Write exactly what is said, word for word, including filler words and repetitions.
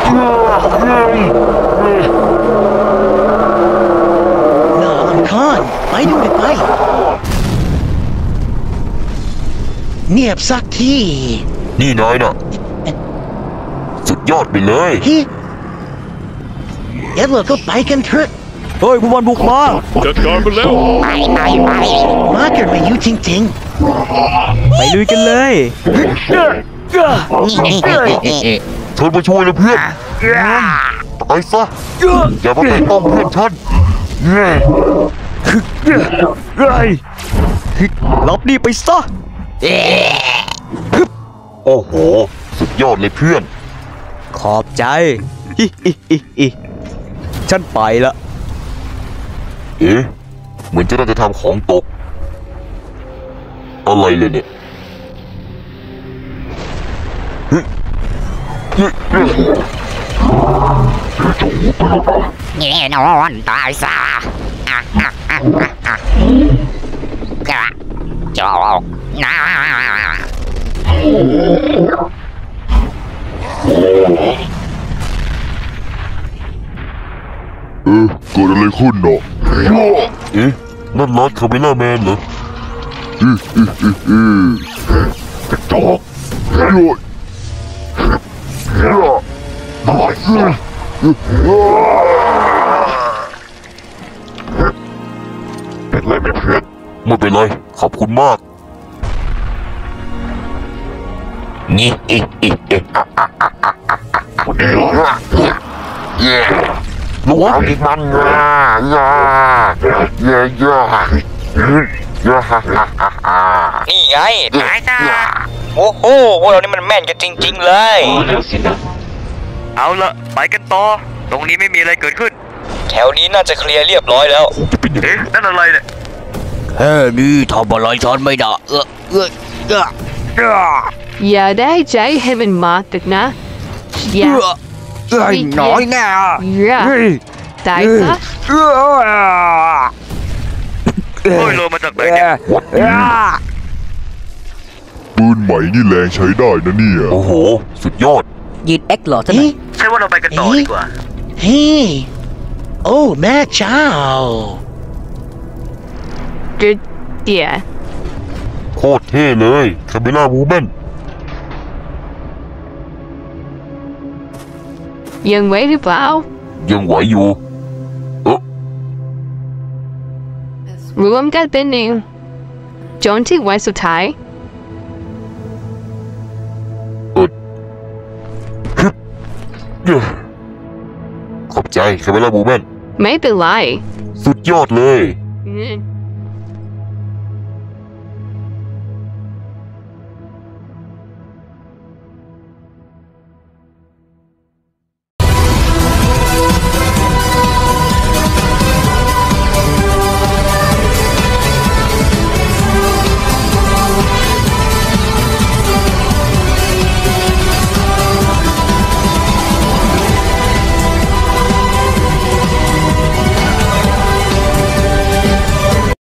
น่ารำคาญไปดูดิไปเงียบสักทีนี่นายน่ะสุดยอดไปเลยฮิเอ็ดเวิร์ดก็ไปกันเถอะเฮ้ยพวกมันบุกมาจัดการมันแล้วไปไปไปมาเกิดมาอยู่จริงๆไปลุยกันเลยเธอมาช่วยนะเพื่อนตายซะอย่ามาแตะต้องเพื่อนฉันรับนี่ไปซะโอ้โหสุดยอดเลยเพื่อนขอบใจฮิฮิฮิฮิฉันไปละเอ๊ะเหมือนจะน่าจะทำของตกอะไรเลยเนี่ยแน่นอนตายซะกระจอกนะเออเกิดอะไรขึ้นเนาะเอ๊ะนั่นลอร์ดคาเมล่าแมนเหรออืออืออืออือกระจอกโยนโยนตายซะเป็นไรไหมเพื่อนไม่เป็นไรขอบคุณมากนี่อีอีอีวันนี้เหรอเย่ลูกเอาดิมันย่าย่าเย่ย่าย่าฮ่าฮ่าฮ่าฮ่านี่ไงตายจ้าโอ้โหพวกเรานี่มันแม่นกันจริงๆเลยเอาละไปกันต่อตรงนี้ไม่มีอะไรเกิดขึ้นแถวนี้น่าจะเคลียร์เรียบร้อยแล้วเอ๊ะนั่นอะไรเนี่ยแค่นี้ทำอะไรฉันไม่ได้เออเออเอออย่าได้ใจให้มันมากตึกนะอย่าไอ้น้อยแน่อย่าตายซะโอ้ยโลมาจากไหนเนี่ยปืนใหม่นี่แรงใช้ได้นะเนี่ยโอ้โหสุดยอดยืดเอ็กหล่อซะหน่อยใช่ว่าเราไปกันต่อดีกว่าเฮ้โอ้แม่เจ้าจุดเดียโคตรเท่เลยคาเมล่าวูแมนยังไหวหรือเปล่ายังไหวอยู่เออรวมกันเป็นหนึ่งจนที่วันสุดท้ายเออขอบใจคาเมล่าวูแมนไม่เป็นไรสุดยอดเลย嗯